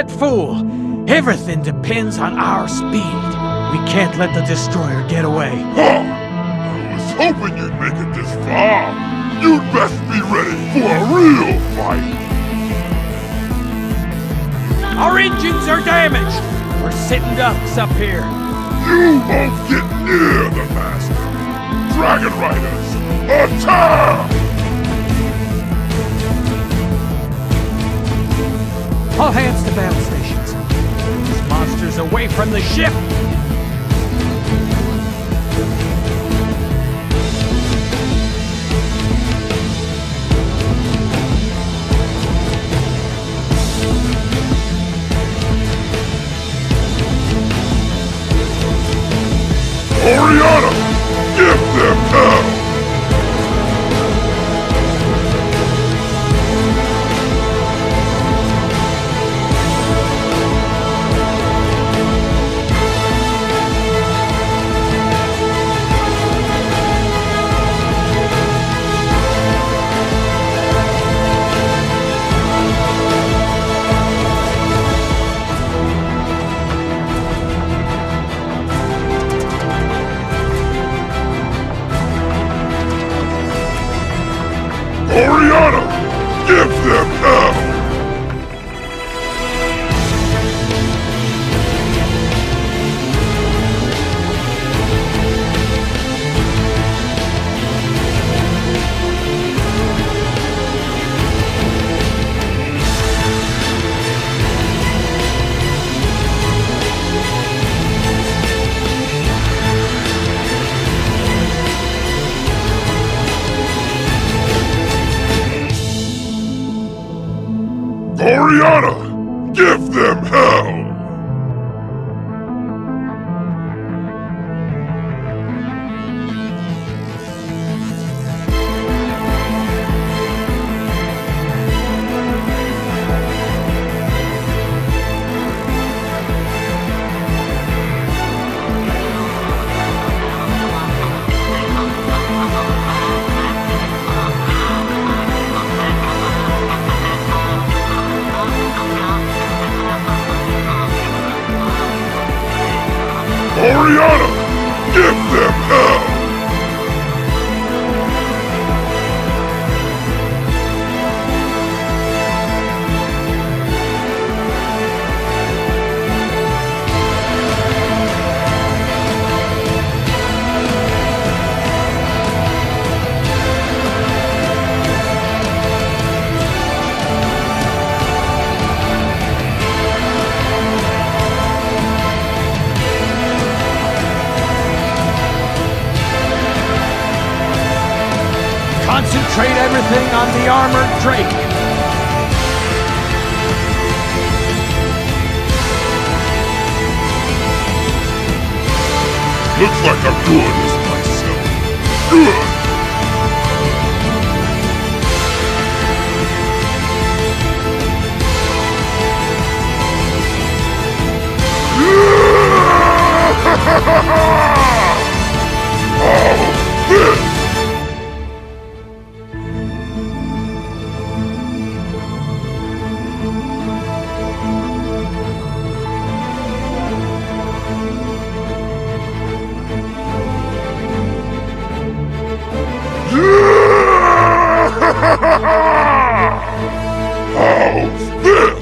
that fool! Everything depends on our speed. We can't let the destroyer get away. Huh! I was hoping you'd make it this far. You'd best be ready for a real fight. Our engines are damaged! We're sitting ducks up here. You won't get near the Master. Dragon Riders, attack! All hands to battle stations. These monsters away from the ship! Gariona, give them hell! Gariona, give them hell! Gariona, give them hell! Gariona, give them hell! Concentrate everything on the armored drake. Looks like I'm doing this myself. Good! Oh, this! How's this?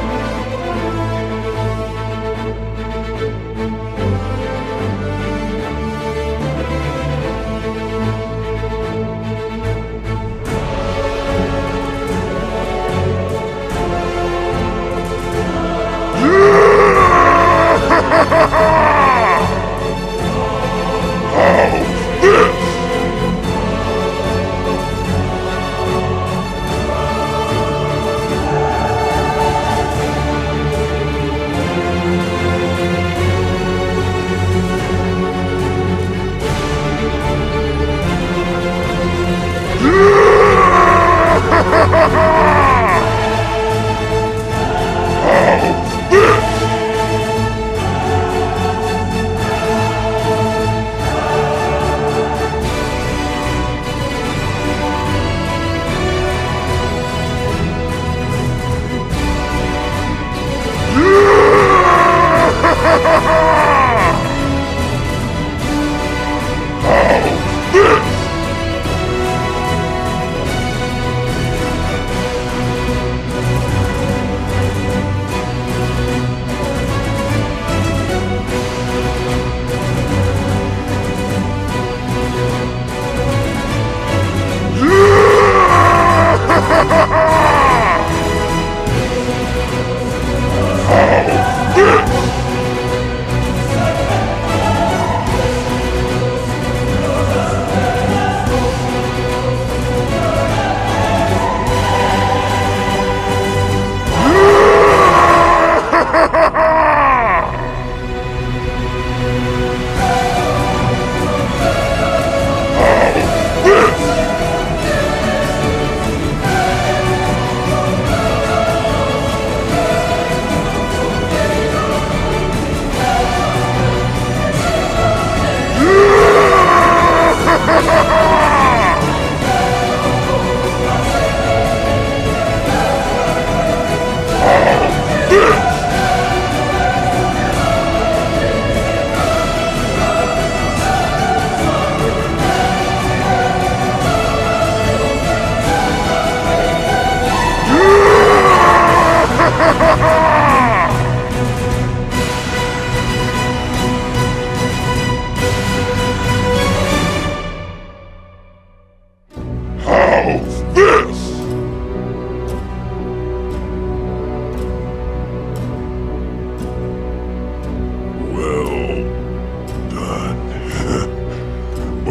How's this?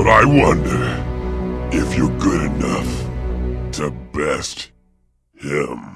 I wonder if you're good enough to best him.